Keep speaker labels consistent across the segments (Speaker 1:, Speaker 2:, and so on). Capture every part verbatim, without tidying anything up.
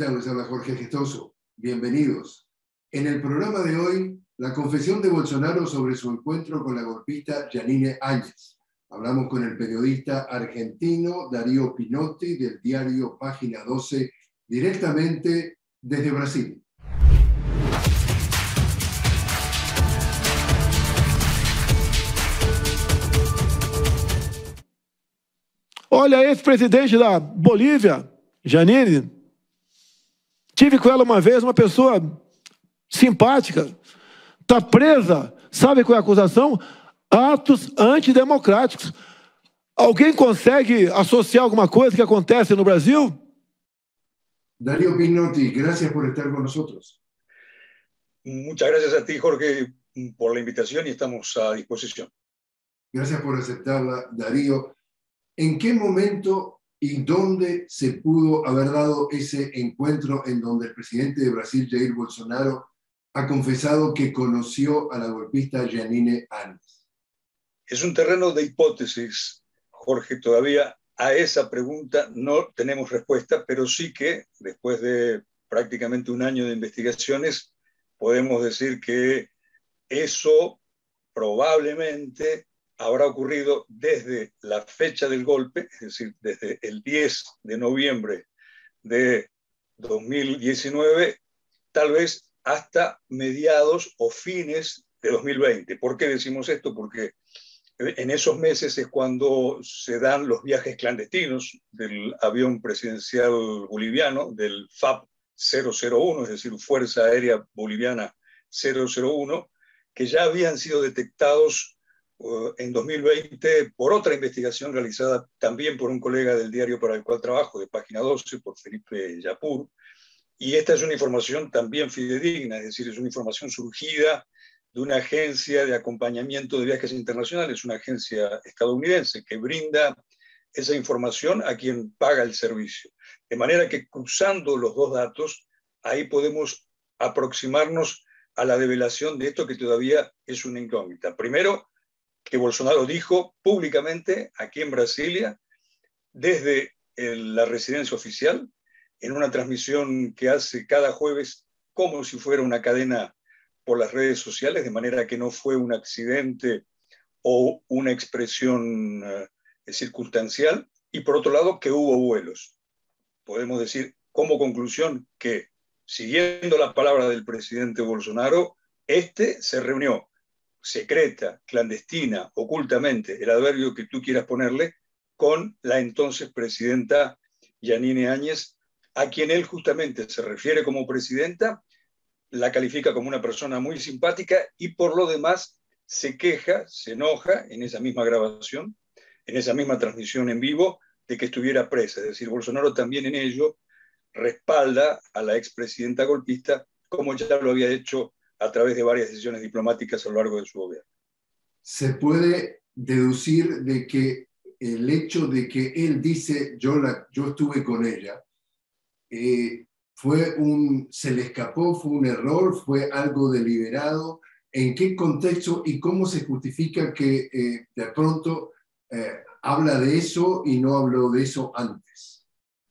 Speaker 1: tal? Les habla Jorge Gestoso. Bienvenidos. En el programa de hoy, la confesión de Bolsonaro sobre su encuentro con la golpista Jeanine Áñez. Hablamos con el periodista argentino Darío Pinotti del diario Página doce, directamente desde Brasil.
Speaker 2: Olha, ex-presidente da Bolívia, Jeanine, tive com ela uma vez, uma pessoa simpática, está presa, sabe qual é a acusação? Atos antidemocráticos. Alguém consegue associar alguma coisa que acontece no Brasil?
Speaker 1: Darío Pinotti, gracias por estar con nosotros.
Speaker 3: Muchas gracias a ti, Jorge, por la invitación y estamos a disposición.
Speaker 1: Gracias por aceptarla, Darío. ¿En qué momento y dónde se pudo haber dado ese encuentro en donde el presidente de Brasil, Jair Bolsonaro, ha confesado que conoció a la golpista Jeanine Áñez?
Speaker 3: Es un terreno de hipótesis, Jorge. Todavía a esa pregunta no tenemos respuesta, pero sí que después de prácticamente un año de investigaciones podemos decir que eso probablemente habrá ocurrido desde la fecha del golpe, es decir, desde el diez de noviembre de dos mil diecinueve, tal vez hasta mediados o fines de dos mil veinte. ¿Por qué decimos esto? Porque en esos meses es cuando se dan los viajes clandestinos del avión presidencial boliviano, del F A B cero cero uno, es decir, Fuerza Aérea Boliviana cero cero uno, que ya habían sido detectados uh, en dos mil veinte por otra investigación realizada también por un colega del diario para el cual trabajo, de Página doce, por Felipe Yapur. Y esta es una información también fidedigna, es decir, es una información surgida de una agencia de acompañamiento de viajes internacionales, una agencia estadounidense que brinda esa información a quien paga el servicio. De manera que cruzando los dos datos, ahí podemos aproximarnos a la develación de esto que todavía es una incógnita. Primero, que Bolsonaro dijo públicamente aquí en Brasilia, desde el, la residencia oficial, en una transmisión que hace cada jueves como si fuera una cadena por las redes sociales, de manera que no fue un accidente o una expresión uh, circunstancial, y por otro lado que hubo vuelos. Podemos decir como conclusión que, siguiendo la palabra del presidente Bolsonaro, este se reunió secreta, clandestina, ocultamente, el adverbio que tú quieras ponerle, con la entonces presidenta Jeanine Áñez, a quien él justamente se refiere como presidenta, la califica como una persona muy simpática y por lo demás se queja, se enoja en esa misma grabación, en esa misma transmisión en vivo, de que estuviera presa. Es decir, Bolsonaro también en ello respalda a la expresidenta golpista, como ya lo había hecho a través de varias decisiones diplomáticas a lo largo de su gobierno.
Speaker 1: Se puede deducir de que el hecho de que él dice yo, la, yo estuve con ella, eh, fue un, se le escapó, fue un error, fue algo deliberado. ¿En qué contexto y cómo se justifica que eh, de pronto eh, habla de eso y no habló de eso antes?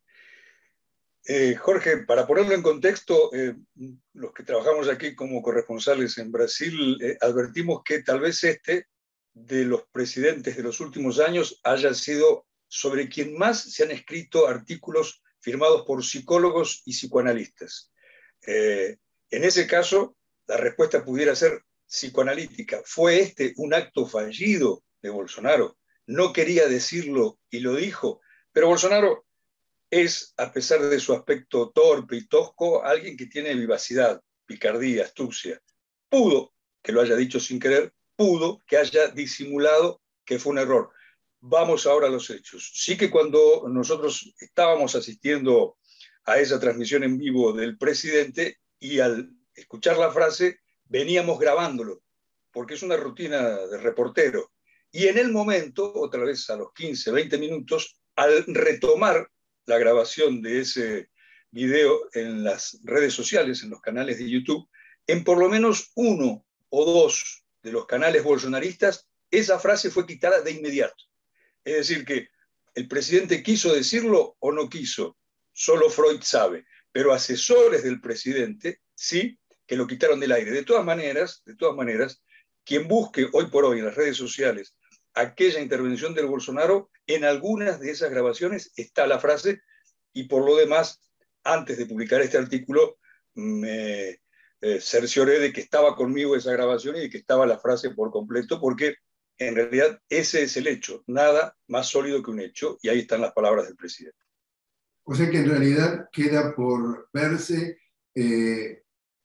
Speaker 3: Eh, Jorge, para ponerlo en contexto, eh, los que trabajamos aquí como corresponsales en Brasil eh, advertimos que tal vez este, de los presidentes de los últimos años, haya sido sobre quien más se han escrito artículos firmados por psicólogos y psicoanalistas. Eh, en ese caso, la respuesta pudiera ser psicoanalítica. ¿Fue este un acto fallido de Bolsonaro? No quería decirlo y lo dijo, pero Bolsonaro es, a pesar de su aspecto torpe y tosco, alguien que tiene vivacidad, picardía, astucia. Pudo que lo haya dicho sin querer, pudo que haya disimulado que fue un error. Vamos ahora a los hechos. Sí que cuando nosotros estábamos asistiendo a esa transmisión en vivo del presidente y al escuchar la frase veníamos grabándolo, porque es una rutina de reportero. Y en el momento, otra vez a los quince, veinte minutos, al retomar la grabación de ese video en las redes sociales, en los canales de YouTube, en por lo menos uno o dos de los canales bolsonaristas, esa frase fue quitada de inmediato. Es decir, que el presidente quiso decirlo o no quiso, solo Freud sabe, pero asesores del presidente sí que lo quitaron del aire. De todas maneras, de todas maneras, quien busque hoy por hoy en las redes sociales aquella intervención del Bolsonaro, en algunas de esas grabaciones está la frase, y por lo demás, antes de publicar este artículo, me eh, cercioré de que estaba conmigo esa grabación y de que estaba la frase por completo, porque en realidad ese es el hecho, nada más sólido que un hecho, y ahí están las palabras del presidente.
Speaker 1: O sea que en realidad queda por verse eh,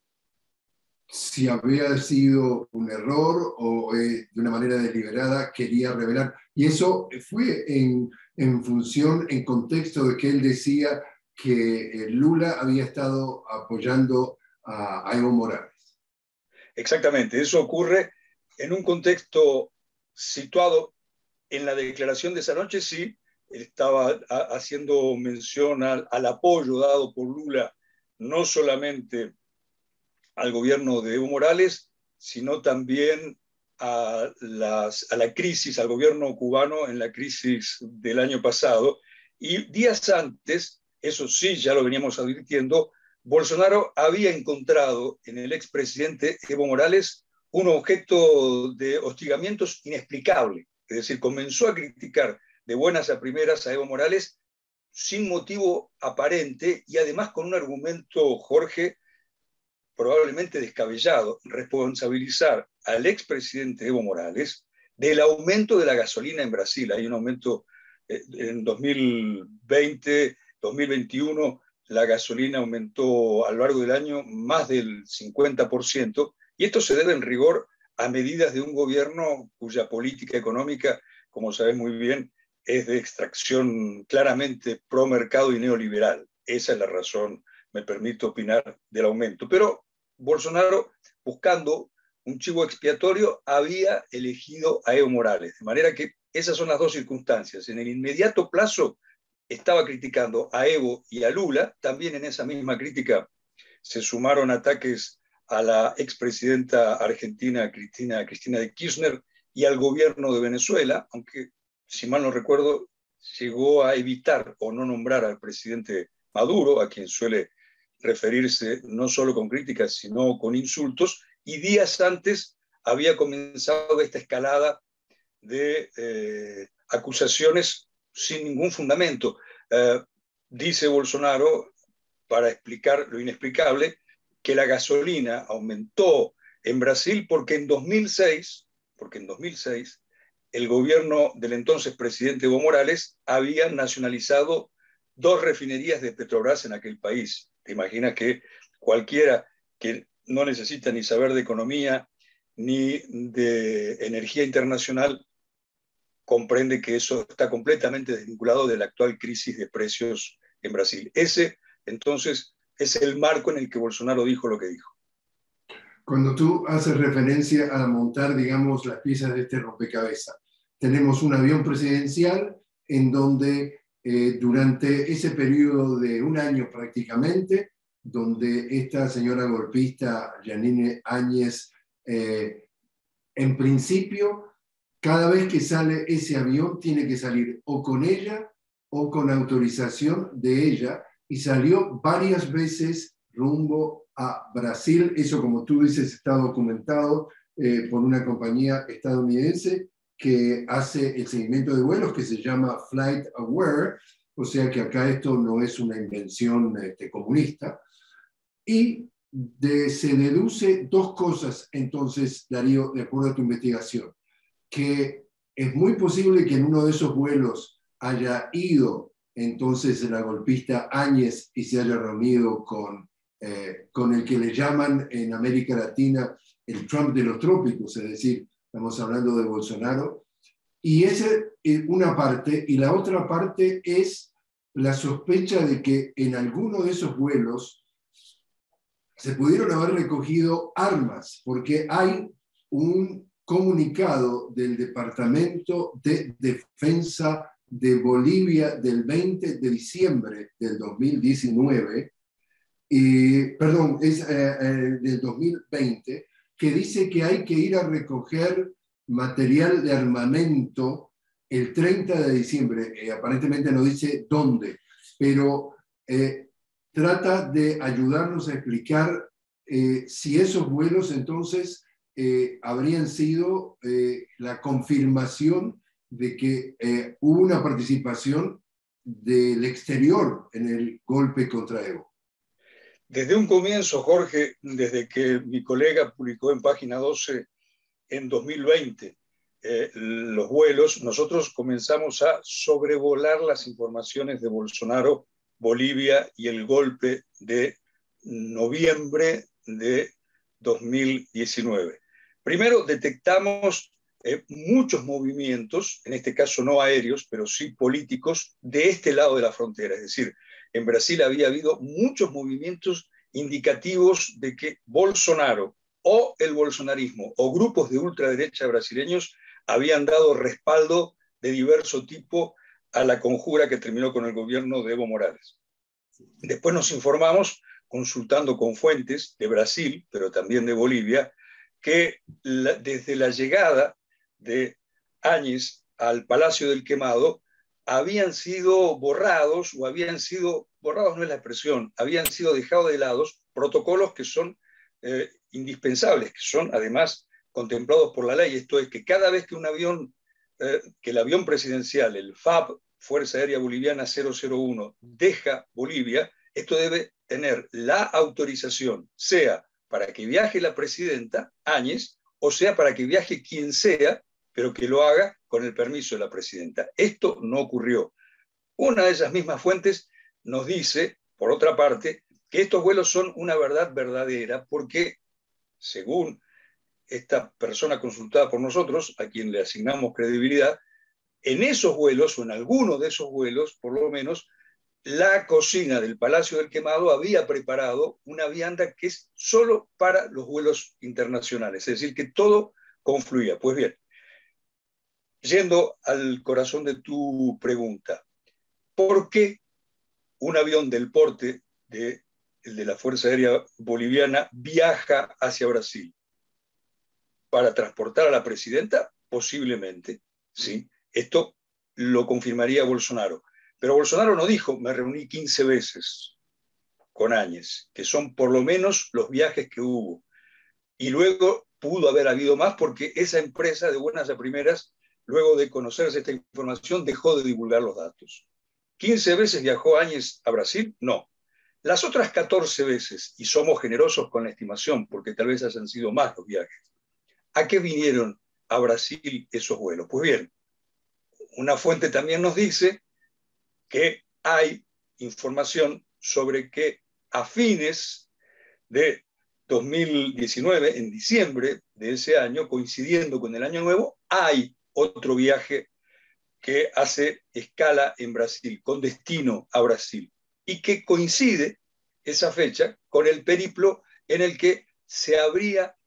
Speaker 1: si había sido un error o eh, de una manera deliberada quería revelar. Y eso fue en, en función, en contexto de que él decía que eh, Lula había estado apoyando a, a Evo Morales.
Speaker 3: Exactamente, eso ocurre en un contexto situado en la declaración de esa noche, sí, estaba haciendo mención al, al apoyo dado por Lula, no solamente al gobierno de Evo Morales, sino también a, las, a la crisis, al gobierno cubano en la crisis del año pasado. Y días antes, eso sí, ya lo veníamos advirtiendo, Bolsonaro había encontrado en el expresidente Evo Morales un objeto de hostigamientos inexplicable. Es decir, comenzó a criticar de buenas a primeras a Evo Morales sin motivo aparente y además con un argumento, Jorge, probablemente descabellado, responsabilizar al expresidente Evo Morales del aumento de la gasolina en Brasil. Hay un aumento eh, en dos mil veinte, dos mil veintiuno, la gasolina aumentó a lo largo del año más del cincuenta por ciento, y esto se debe en rigor a medidas de un gobierno cuya política económica, como sabes muy bien, es de extracción claramente pro mercado y neoliberal. Esa es la razón, me permito opinar, del aumento. Pero Bolsonaro, buscando un chivo expiatorio, había elegido a Evo Morales. De manera que esas son las dos circunstancias. En el inmediato plazo estaba criticando a Evo y a Lula. También en esa misma crítica se sumaron ataques a la expresidenta argentina Cristina, Cristina de Kirchner y al gobierno de Venezuela, aunque, si mal no recuerdo, llegó a evitar o no nombrar al presidente Maduro, a quien suele referirse no solo con críticas, sino con insultos, y días antes había comenzado esta escalada de eh, acusaciones sin ningún fundamento. Eh, dice Bolsonaro, para explicar lo inexplicable, que la gasolina aumentó en Brasil porque en dos mil seis, porque en dos mil seis el gobierno del entonces presidente Evo Morales había nacionalizado dos refinerías de Petrobras en aquel país. Te imaginas que cualquiera que no necesita ni saber de economía ni de energía internacional comprende que eso está completamente desvinculado de la actual crisis de precios en Brasil. Ese, entonces, es el marco en el que Bolsonaro dijo lo que dijo.
Speaker 1: Cuando tú haces referencia a montar, digamos, las piezas de este rompecabezas, tenemos un avión presidencial en donde eh, durante ese periodo de un año prácticamente, donde esta señora golpista, Yanine Áñez, eh, en principio, cada vez que sale ese avión, tiene que salir o con ella o con autorización de ella, y salió varias veces rumbo a Brasil. Eso, como tú dices, está documentado eh, por una compañía estadounidense que hace el seguimiento de vuelos, que se llama Flight Aware, o sea que acá esto no es una invención este, comunista. Y de, se deduce dos cosas, entonces, Darío, de acuerdo a tu investigación, que es muy posible que en uno de esos vuelos haya ido entonces la golpista Áñez y se haya reunido con, eh, con el que le llaman en América Latina el Trump de los trópicos, es decir, estamos hablando de Bolsonaro. Y esa es una parte, y la otra parte es la sospecha de que en alguno de esos vuelos se pudieron haber recogido armas, porque hay un comunicado del Departamento de Defensa de Bolivia del veinte de diciembre del dos mil diecinueve, y, perdón, es eh, eh, del dos mil veinte, que dice que hay que ir a recoger material de armamento el treinta de diciembre. Eh, aparentemente no dice dónde, pero eh, trata de ayudarnos a explicar eh, si esos vuelos entonces eh, habrían sido eh, la confirmación de que eh, hubo una participación del exterior en el golpe contra Evo.
Speaker 3: Desde un comienzo, Jorge, desde que mi colega publicó en Página doce en dos mil veinte eh, los vuelos, nosotros comenzamos a sobrevolar las informaciones de Bolsonaro, Bolivia y el golpe de noviembre de dos mil diecinueve. Primero detectamos eh, muchos movimientos, en este caso no aéreos, pero sí políticos, de este lado de la frontera. Es decir, en Brasil había habido muchos movimientos indicativos de que Bolsonaro o el bolsonarismo o grupos de ultraderecha brasileños habían dado respaldo de diverso tipo a la conjura que terminó con el gobierno de Evo Morales. Después nos informamos, consultando con fuentes de Brasil, pero también de Bolivia, que la, desde la llegada de Áñez al Palacio del Quemado habían sido borrados, o habían sido, borrados no es la expresión, habían sido dejados de lado protocolos que son eh, indispensables, que son además contemplados por la ley. Esto es que cada vez que un avión, eh, que el avión presidencial, el F A B, Fuerza Aérea Boliviana cero cero uno, deja Bolivia, esto debe tener la autorización, sea para que viaje la presidenta Áñez, o sea para que viaje quien sea, pero que lo haga con el permiso de la presidenta. Esto no ocurrió. Una de esas mismas fuentes nos dice, por otra parte, que estos vuelos son una verdad verdadera porque, según esta persona consultada por nosotros, a quien le asignamos credibilidad, en esos vuelos, o en algunos de esos vuelos, por lo menos, la cocina del Palacio del Quemado había preparado una vianda que es solo para los vuelos internacionales, es decir, que todo confluía. Pues bien, yendo al corazón de tu pregunta, ¿por qué un avión del porte de, el de la Fuerza Aérea Boliviana viaja hacia Brasil? ¿Para transportar a la presidenta? Posiblemente, sí. Esto lo confirmaría Bolsonaro. Pero Bolsonaro no dijo, me reuní quince veces con Áñez, que son por lo menos los viajes que hubo. Y luego pudo haber habido más porque esa empresa, de buenas a primeras, luego de conocerse esta información, dejó de divulgar los datos. ¿quince veces viajó Áñez a Brasil? No. Las otras catorce veces, y somos generosos con la estimación, porque tal vez hayan sido más los viajes, ¿a qué vinieron a Brasil esos vuelos? Pues bien, una fuente también nos dice que hay información sobre que a fines de dos mil diecinueve, en diciembre de ese año, coincidiendo con el Año Nuevo, hay otro viaje que hace escala en Brasil, con destino a Brasil, y que coincide esa fecha con el periplo en el que se habría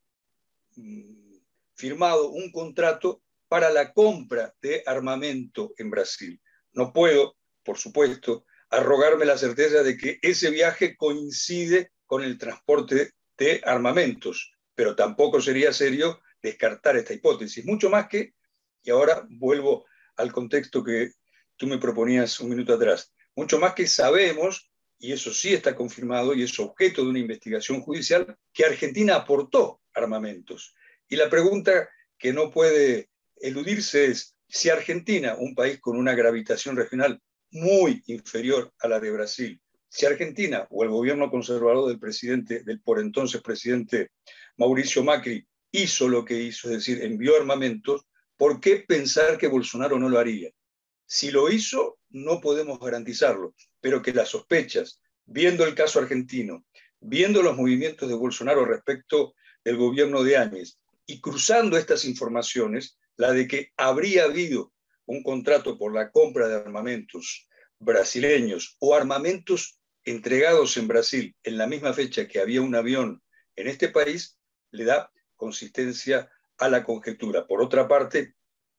Speaker 3: mm, firmado un contrato para la compra de armamento en Brasil. No puedo, por supuesto, arrogarme la certeza de que ese viaje coincide con el transporte de armamentos, pero tampoco sería serio descartar esta hipótesis, mucho más que, y ahora vuelvo al contexto que tú me proponías un minuto atrás, mucho más que sabemos, y eso sí está confirmado y es objeto de una investigación judicial, que Argentina aportó armamentos. Y la pregunta que no puede eludirse es, si Argentina, un país con una gravitación regional muy inferior a la de Brasil, si Argentina o el gobierno conservador del presidente, del por entonces presidente Mauricio Macri, hizo lo que hizo, es decir, envió armamentos, ¿por qué pensar que Bolsonaro no lo haría? Si lo hizo, no podemos garantizarlo, pero que las sospechas, viendo el caso argentino, viendo los movimientos de Bolsonaro respecto del gobierno de Áñez y cruzando estas informaciones, la de que habría habido un contrato por la compra de armamentos brasileños o armamentos entregados en Brasil en la misma fecha que había un avión en este país, le da consistencia a la conjetura. Por otra parte,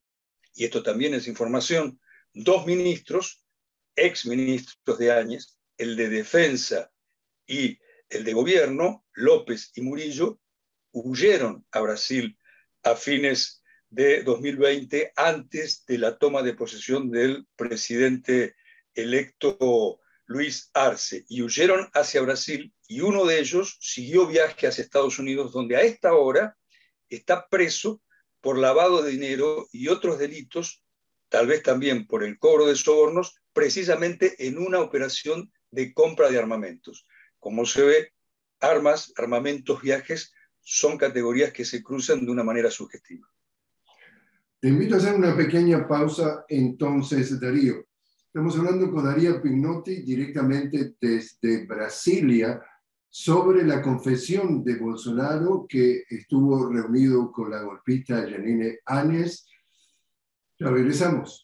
Speaker 3: y esto también es información, dos ministros, exministros de Áñez, el de Defensa y el de Gobierno, López y Murillo, huyeron a Brasil a fines de dos mil veinte, antes de la toma de posesión del presidente electo Luis Arce, y huyeron hacia Brasil, y uno de ellos siguió viaje hacia Estados Unidos, donde a esta hora está preso por lavado de dinero y otros delitos, tal vez también por el cobro de sobornos, precisamente en una operación de compra de armamentos. Como se ve, armas, armamentos, viajes son categorías que se cruzan de una manera sugestiva.
Speaker 1: Te invito a hacer una pequeña pausa entonces, Darío. Estamos hablando con Darío Pignotti directamente desde Brasilia sobre la confesión de Bolsonaro, que estuvo reunido con la golpista Jeanine Áñez. Ya regresamos.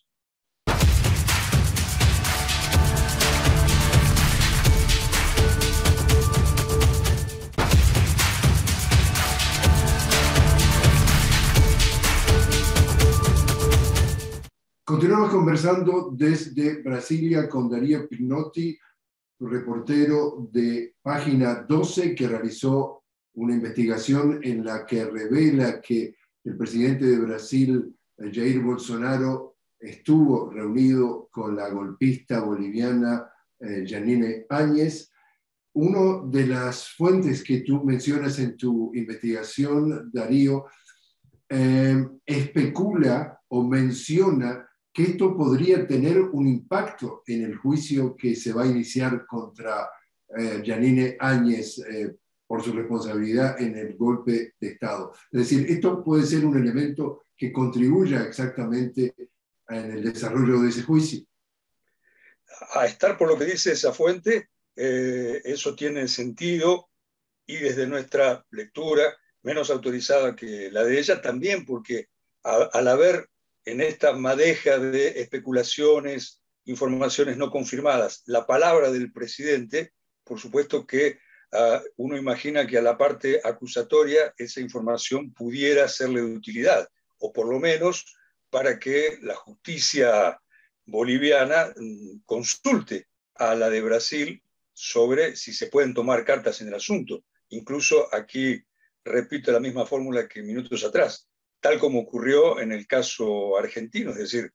Speaker 1: Continuamos conversando desde Brasilia con Darío Pignotti, reportero de Página doce, que realizó una investigación en la que revela que el presidente de Brasil, Jair Bolsonaro, estuvo reunido con la golpista boliviana eh, Jeanine Áñez. Una de las fuentes que tú mencionas en tu investigación, Darío, eh, especula o menciona que esto podría tener un impacto en el juicio que se va a iniciar contra eh, Jeanine Áñez eh, por su responsabilidad en el golpe de Estado. Es decir, esto puede ser un elemento que contribuya exactamente en el desarrollo de ese juicio.
Speaker 3: A estar por lo que dice esa fuente, eh, eso tiene sentido, y desde nuestra lectura, menos autorizada que la de ella, también porque a, al haber en esta madeja de especulaciones, informaciones no confirmadas, la palabra del presidente, por supuesto que uh, uno imagina que a la parte acusatoria esa información pudiera serle de utilidad, o por lo menos para que la justicia boliviana mm, consulte a la de Brasil sobre si se pueden tomar cartas en el asunto. Incluso aquí repito la misma fórmula que minutos atrás, tal como ocurrió en el caso argentino, es decir,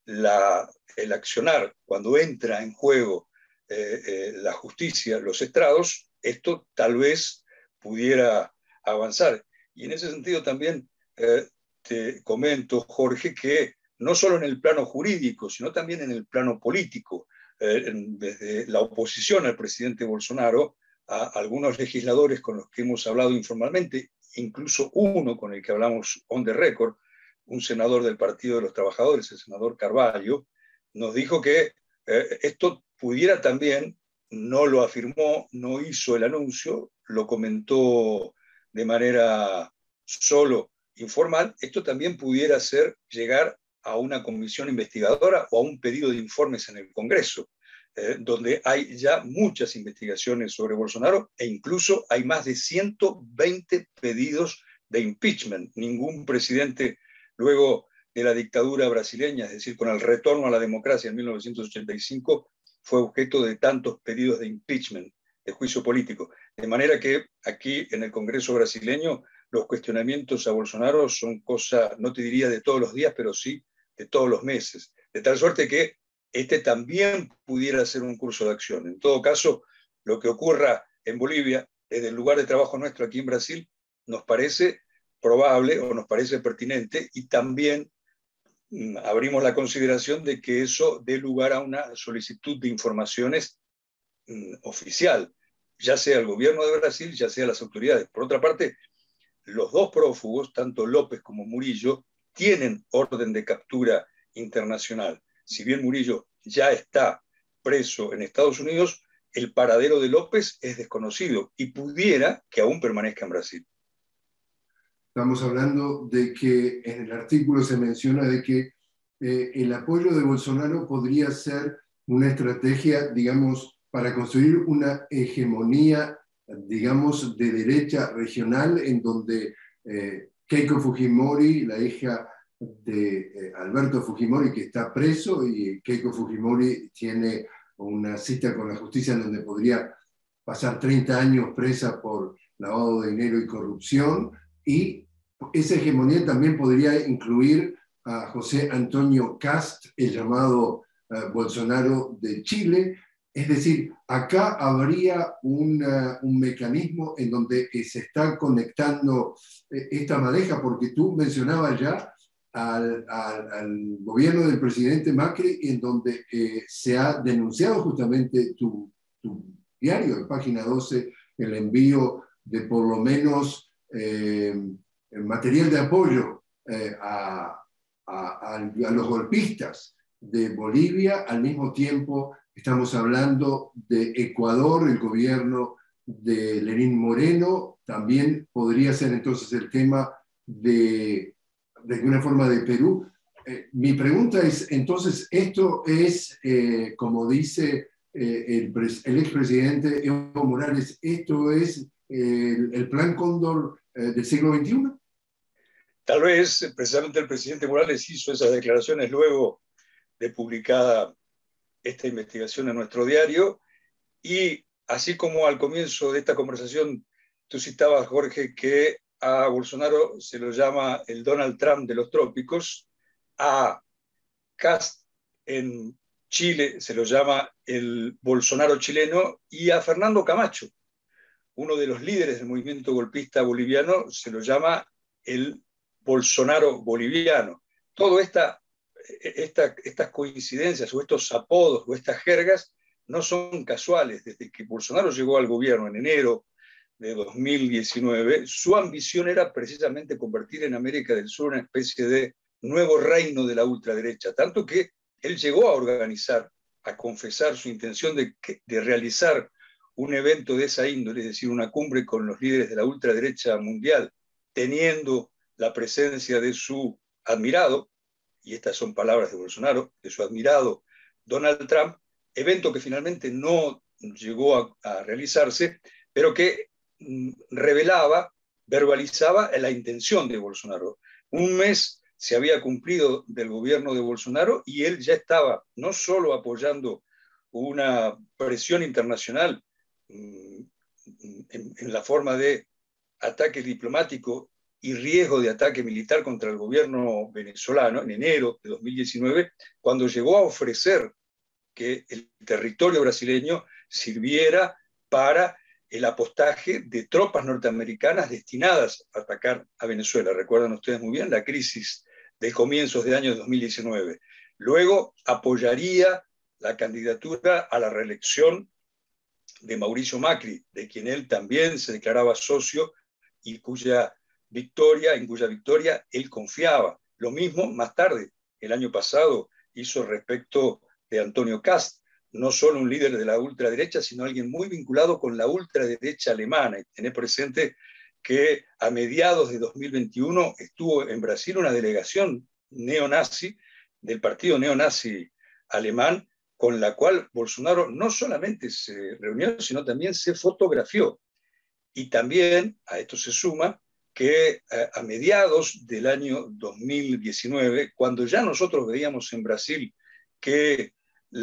Speaker 3: la, el accionar cuando entra en juego eh, eh, la justicia, los estrados, esto tal vez pudiera avanzar. Y en ese sentido también eh, te comento, Jorge, que no solo en el plano jurídico, sino también en el plano político, eh, desde la oposición al presidente Bolsonaro, a algunos legisladores con los que hemos hablado informalmente, incluso uno con el que hablamos on the record, un senador del Partido de los Trabajadores, el senador Carvalho, nos dijo que eh, esto pudiera también, no lo afirmó, no hizo el anuncio, lo comentó de manera solo informal, esto también pudiera ser llegar a una comisión investigadora o a un pedido de informes en el Congreso, eh, donde hay ya muchas investigaciones sobre Bolsonaro e incluso hay más de ciento veinte pedidos de impeachment. Ningún presidente luego de la dictadura brasileña, es decir, con el retorno a la democracia en mil novecientos ochenta y cinco, fue objeto de tantos pedidos de impeachment, de juicio político. De manera que aquí en el Congreso brasileño los cuestionamientos a Bolsonaro son cosa, no te diría de todos los días, pero sí de todos los meses. De tal suerte que este también pudiera ser un curso de acción. En todo caso, lo que ocurra en Bolivia, desde el lugar de trabajo nuestro aquí en Brasil, nos parece probable o nos parece pertinente, y también mmm, abrimos la consideración de que eso dé lugar a una solicitud de informaciones mmm, oficial, ya sea el gobierno de Brasil, ya sea las autoridades. Por otra parte, los dos prófugos, tanto López como Murillo, tienen orden de captura internacional. Si bien Murillo ya está preso en Estados Unidos, el paradero de López es desconocido y pudiera que aún permanezca en Brasil.
Speaker 1: Estamos hablando de que en el artículo se menciona de que eh, el apoyo de Bolsonaro podría ser una estrategia, digamos, para construir una hegemonía, digamos, de derecha regional, en donde eh, Keiko Fujimori, la hija de eh, Alberto Fujimori, que está preso, y Keiko Fujimori tiene una cita con la justicia en donde podría pasar treinta años presa por lavado de dinero y corrupción, y esa hegemonía también podría incluir a José Antonio Kast, el llamado uh, Bolsonaro de Chile, Es decir, acá habría una, un mecanismo en donde se está conectando esta madeja, porque tú mencionabas ya al, al, al gobierno del presidente Macri, en donde eh, se ha denunciado justamente tu, tu diario, en página doce, el envío de por lo menos eh, material de apoyo eh, a, a, a los golpistas de Bolivia. Al mismo tiempo estamos hablando de Ecuador, el gobierno de Lenín Moreno. También podría ser entonces el tema de, de alguna forma, de Perú. Eh, mi pregunta es, entonces, esto es, eh, como dice eh, el, el expresidente Evo Morales, ¿esto es eh, el, el plan Cóndor eh, del siglo veintiuno?
Speaker 3: Tal vez precisamente el presidente Morales hizo esas declaraciones luego de publicada esta investigación en nuestro diario, y así como al comienzo de esta conversación tú citabas, Jorge, que a Bolsonaro se lo llama el Donald Trump de los trópicos, a Kast en Chile se lo llama el Bolsonaro chileno, y a Fernando Camacho, uno de los líderes del movimiento golpista boliviano, se lo llama el Bolsonaro boliviano. Todas esta, esta, estas coincidencias o estos apodos o estas jergas no son casuales. Desde que Bolsonaro llegó al gobierno en enero de dos mil diecinueve, su ambición era precisamente convertir en América del Sur una especie de nuevo reino de la ultraderecha, tanto que él llegó a organizar, a confesar su intención de, de realizar un evento de esa índole, es decir, una cumbre con los líderes de la ultraderecha mundial, teniendo la presencia de su admirado, y estas son palabras de Bolsonaro, de su admirado Donald Trump, evento que finalmente no llegó a, a realizarse, pero que mm, revelaba, verbalizaba la intención de Bolsonaro. Un mes se había cumplido del gobierno de Bolsonaro y él ya estaba no solo apoyando una presión internacional mm, en, en la forma de ataque diplomático y riesgo de ataque militar contra el gobierno venezolano en enero de dos mil diecinueve, cuando llegó a ofrecer que el territorio brasileño sirviera para el apostaje de tropas norteamericanas destinadas a atacar a Venezuela. Recuerdan ustedes muy bien la crisis de comienzos de año dos mil diecinueve. Luego apoyaría la candidatura a la reelección de Mauricio Macri, de quien él también se declaraba socio y cuya victoria, en cuya victoria él confiaba. Lo mismo más tarde, el año pasado, hizo respecto de Antonio Kast, no solo un líder de la ultraderecha, sino alguien muy vinculado con la ultraderecha alemana. Y tener presente que a mediados de dos mil veintiuno estuvo en Brasil una delegación neonazi del partido neonazi alemán, con la cual Bolsonaro no solamente se reunió, sino también se fotografió. Y también a esto se suma que a mediados del año dos mil diecinueve, cuando ya nosotros veíamos en Brasil que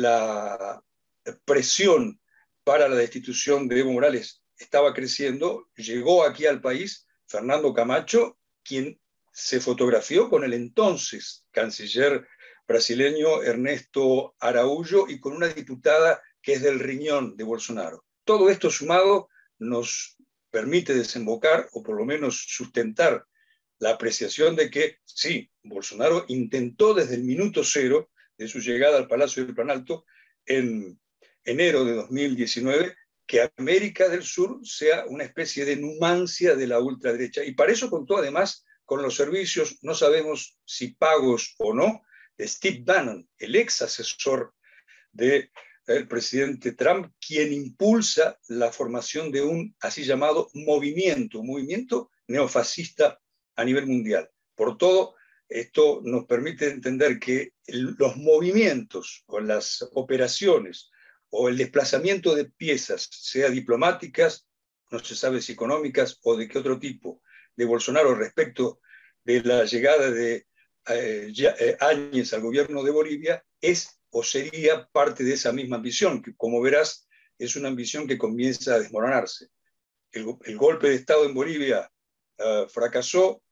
Speaker 3: la presión para la destitución de Evo Morales estaba creciendo, llegó aquí al país Fernando Camacho, quien se fotografió con el entonces canciller brasileño Ernesto Araújo y con una diputada que es del riñón de Bolsonaro. Todo esto sumado nos permite desembocar, o por lo menos sustentar, la apreciación de que sí, Bolsonaro intentó desde el minuto cero de su llegada al Palacio del Planalto en enero de dos mil diecinueve, que América del Sur sea una especie de numancia de la ultraderecha. Y para eso contó además con los servicios, no sabemos si pagos o no, de Steve Bannon, el ex asesor de el presidente Trump, quien impulsa la formación de un así llamado movimiento, un movimiento neofascista a nivel mundial. Por todo, esto nos permite entender que el, los movimientos o las operaciones o el desplazamiento de piezas, sea diplomáticas, no se sabe si económicas o de qué otro tipo, de Bolsonaro respecto de la llegada de eh, eh, Áñez al gobierno de Bolivia, es o sería parte de esa misma ambición, que como verás es una ambición que comienza a desmoronarse. El, el golpe de Estado en Bolivia uh, fracasó,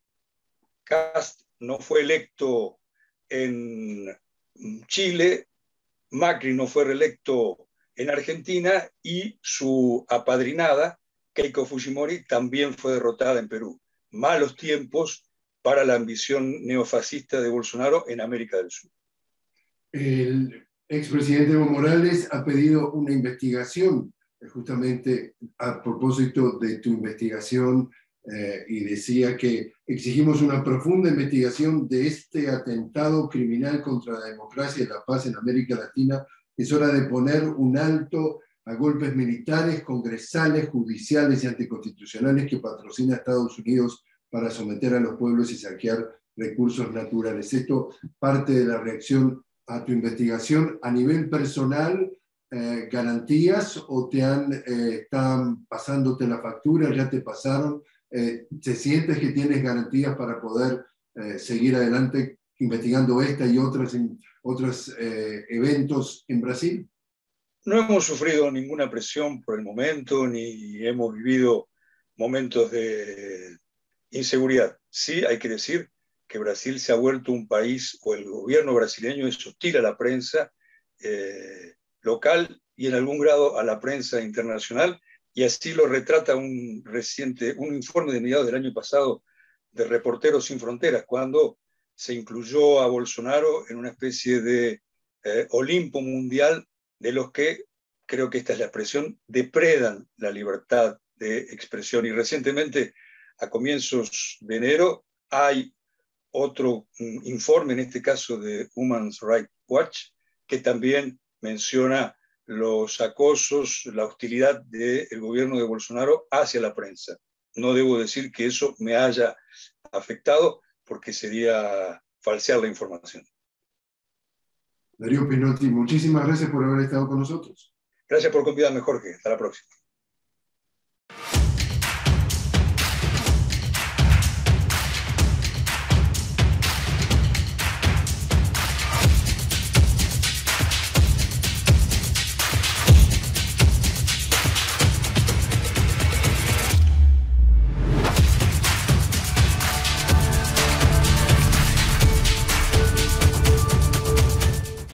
Speaker 3: Kast no fue electo en Chile, Macri no fue reelecto en Argentina, y su apadrinada, Keiko Fujimori, también fue derrotada en Perú. Malos tiempos para la ambición neofascista de Bolsonaro en América del Sur.
Speaker 1: El expresidente Evo Morales ha pedido una investigación, justamente a propósito de tu investigación, eh, y decía que exigimos una profunda investigación de este atentado criminal contra la democracia y la paz en América Latina. Es hora de poner un alto a golpes militares, congresales, judiciales y anticonstitucionales que patrocina Estados Unidos para someter a los pueblos y saquear recursos naturales. Esto parte de la reacción a tu investigación. A nivel personal, eh, ¿garantías o te han, eh, están pasándote la factura, ya te pasaron? Eh, ¿te sientes que tienes garantías para poder eh, seguir adelante investigando esta y otras, otros eh, eventos en Brasil?
Speaker 3: No hemos sufrido ninguna presión por el momento, ni hemos vivido momentos de inseguridad. Sí, hay que decir que Brasil se ha vuelto un país, o el gobierno brasileño es hostil a la prensa eh, local y en algún grado a la prensa internacional, y así lo retrata un reciente, un informe de mediados del año pasado de Reporteros Sin Fronteras, cuando se incluyó a Bolsonaro en una especie de eh, Olimpo mundial de los que, creo que esta es la expresión, depredan la libertad de expresión. Y recientemente, a comienzos de enero, hay otro um, informe, en este caso de Human Rights Watch, que también menciona los acosos, la hostilidad del gobierno de Bolsonaro hacia la prensa. No debo decir que eso me haya afectado, porque sería falsear la información.
Speaker 1: Darío Pinotti, muchísimas gracias por haber estado con nosotros.
Speaker 3: Gracias por convidarme, Jorge. Hasta la próxima.